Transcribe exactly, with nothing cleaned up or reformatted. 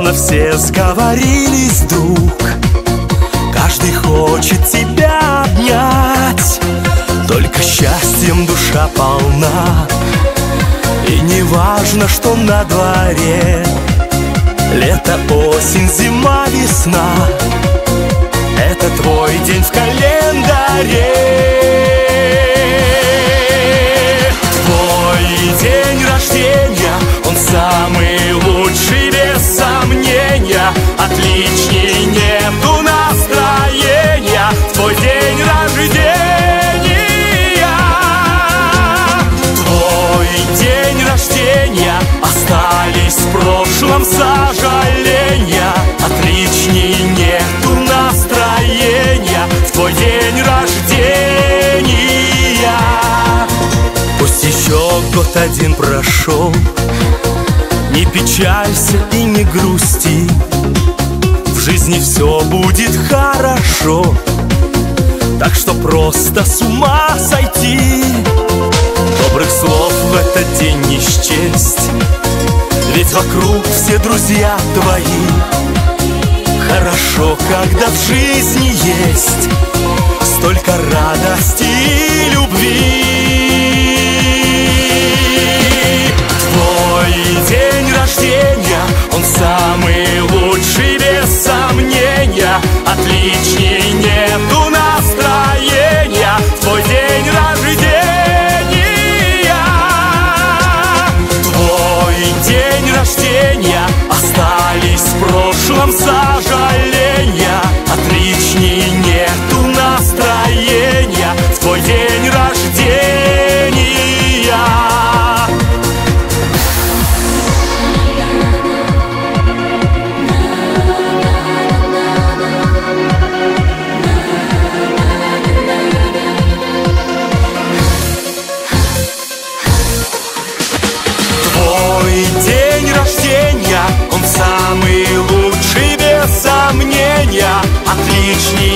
словно все сговорились вдруг. Каждый хочет тебя обнять, только счастьем душа полна. И не важно, что на дворе, лето, осень, зима, весна. Это твой день в календаре. Твой день рождения, он самый лучший, без сомнения. Отличней нету настроения. Твой день рождения. Твой день рождения, остались в прошлом сожаления. Отличней нету настроения. В твой день рождения. Пусть еще год один прошел, не печалься и не грусти. В жизни все будет хорошо, так что просто с ума сойти. Добрых слов в этот день не счесть, ведь вокруг все друзья твои. Хорошо, когда в жизни есть столько радости и любви. Твой день рождения, он самый лучший, без сомнения. Отличней нету настроения. В твой день рождения. Твой день рождения, остались в прошлом сожаления. Отличней нету настроения. В твой день рождения. Твой день рождения, он самый лучший, без сомнения. Отличней